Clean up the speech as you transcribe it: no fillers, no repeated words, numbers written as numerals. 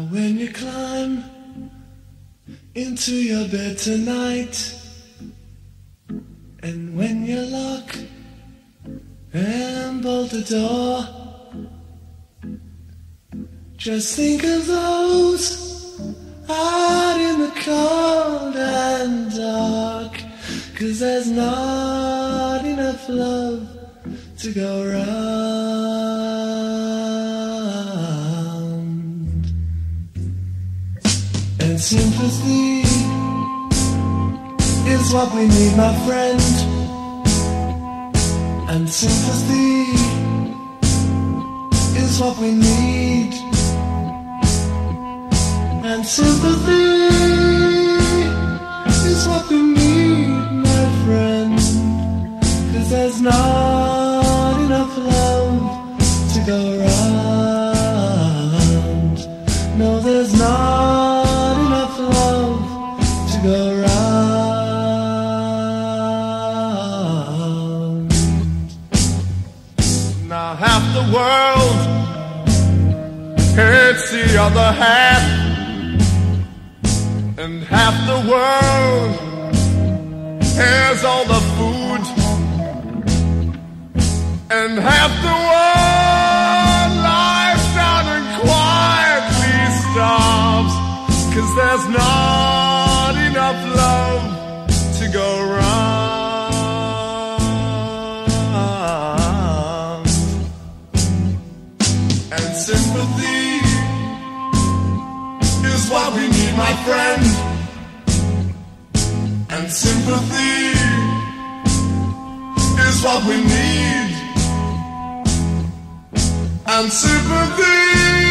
when you climb into your bed tonight, and when you lock and bolt the door, just think of those out in the cold and dark, 'cause there's not enough love to go round. And sympathy is what we need, my friend. And sympathy is what we need. And sympathy is what we need, my friend. 'Cause there's not enough love to go round. No, there's not enough love to go round. Now half the world hates the other half, and half the world has all the food, and half the world lies down and quietly starves, 'cause there's not enough love to go round. And sympathy is what we need, my friend. And sympathy is what we need. And sympathy